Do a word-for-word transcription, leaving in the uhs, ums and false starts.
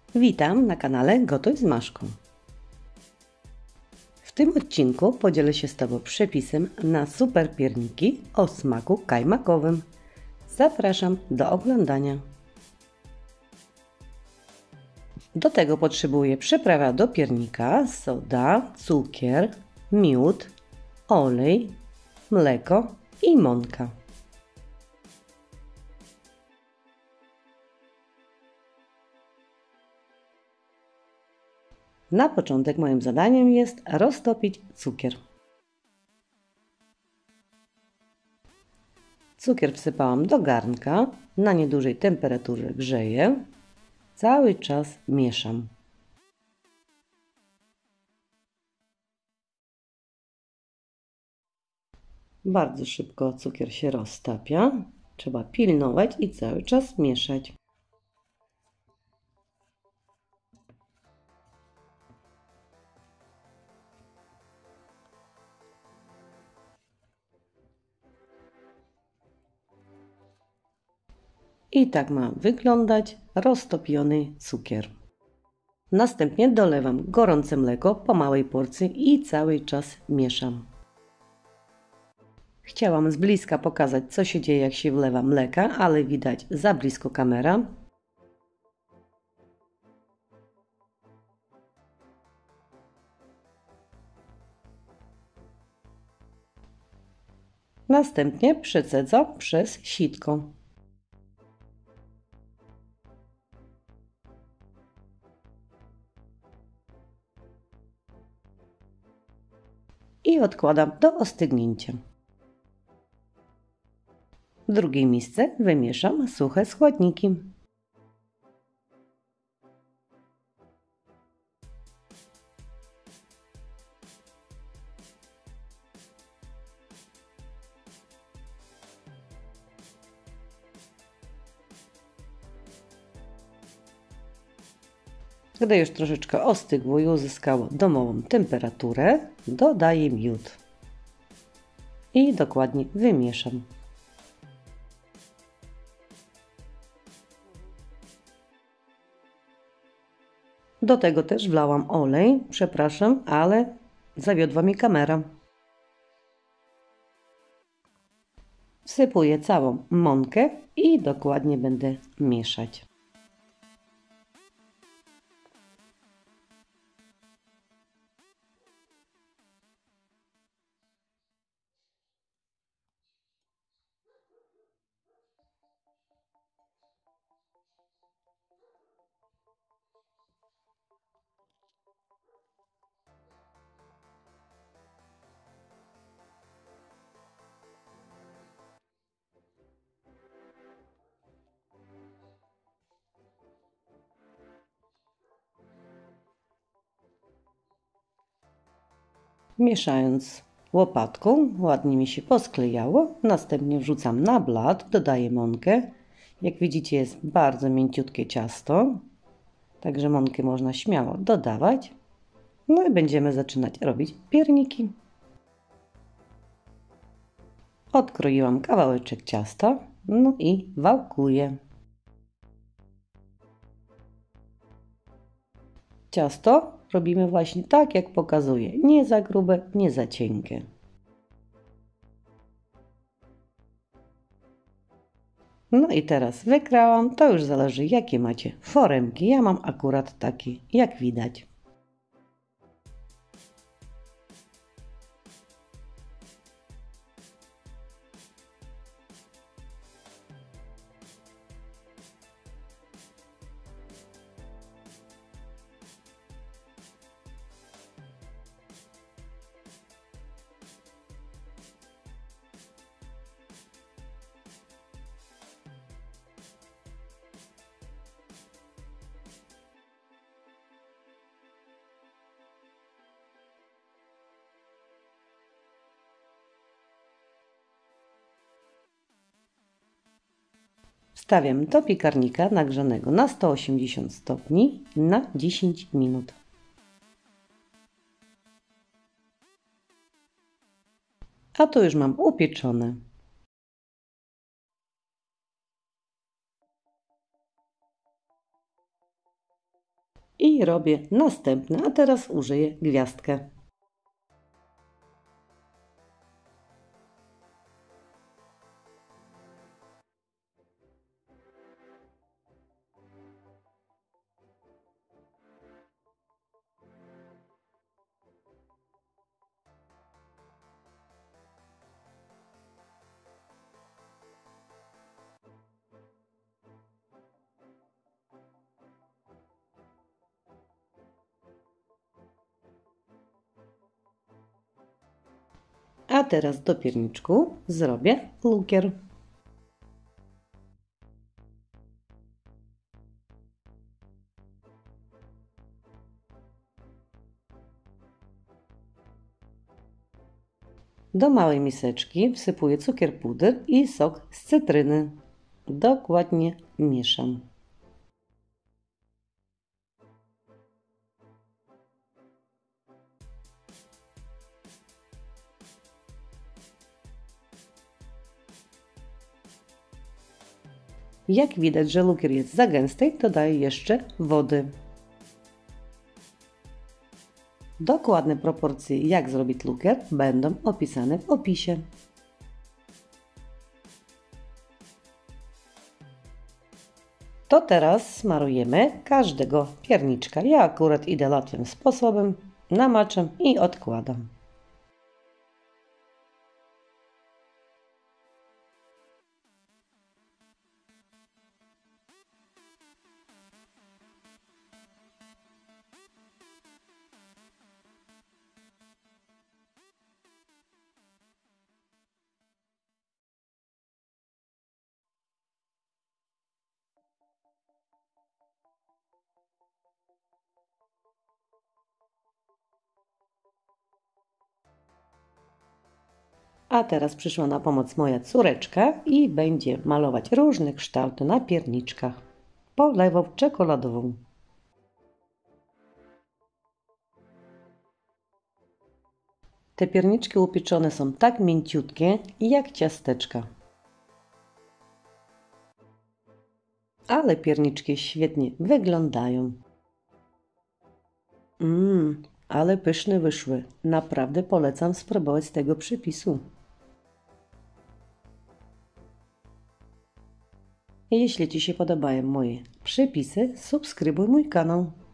Witam na kanale Gotuj z Maszką. W tym odcinku podzielę się z Tobą przepisem na super pierniki o smaku kajmakowym. Zapraszam do oglądania. Do tego potrzebuję przyprawa do piernika, soda, cukier, miód, olej, mleko i mąka. Na początek moim zadaniem jest roztopić cukier. Cukier wsypałam do garnka, na niedużej temperaturze grzeję. Cały czas mieszam. Bardzo szybko cukier się roztapia. Trzeba pilnować i cały czas mieszać. I tak ma wyglądać roztopiony cukier. Następnie dolewam gorące mleko po małej porcji i cały czas mieszam. Chciałam z bliska pokazać, co się dzieje, jak się wlewa mleka, ale widać za blisko kamera. Następnie przecedzam przez sitko. I odkładam do ostygnięcia. W drugiej misce wymieszam suche składniki. Gdy już troszeczkę ostygło i uzyskało domową temperaturę, dodaję miód i dokładnie wymieszam. Do tego też wlałam olej, przepraszam, ale zawiodła mi kamera. Wsypuję całą mąkę i dokładnie będę mieszać. Mieszając łopatką, ładnie mi się posklejało. Następnie wrzucam na blat, dodaję mąkę. Jak widzicie, jest bardzo mięciutkie ciasto, także mąkę można śmiało dodawać. No i będziemy zaczynać robić pierniki. Odkroiłam kawałeczek ciasta, no i wałkuję. Ciasto robimy właśnie tak, jak pokazuję. Nie za grube, nie za cienkie. No i teraz wykrałam. To już zależy, jakie macie foremki. Ja mam akurat takie, jak widać. Wstawiam do piekarnika nagrzanego na sto osiemdziesiąt stopni na dziesięć minut. A tu już mam upieczone. I robię następny, a teraz użyję gwiazdkę. A teraz do pierniczku zrobię lukier. Do małej miseczki wsypuję cukier puder i sok z cytryny. Dokładnie mieszam. Jak widać, że lukier jest za gęsty, dodaję jeszcze wody. Dokładne proporcje, jak zrobić lukier, będą opisane w opisie. To teraz smarujemy każdego pierniczka. Ja akurat idę łatwym sposobem, namaczam i odkładam. A teraz przyszła na pomoc moja córeczka i będzie malować różne kształty na pierniczkach. Polewą czekoladową. Te pierniczki upieczone są tak mięciutkie jak ciasteczka. Ale pierniczki świetnie wyglądają. Mmm, ale pyszne wyszły. Naprawdę polecam spróbować z tego przepisu. Jeśli Ci się podobają moje przepisy, subskrybuj mój kanał.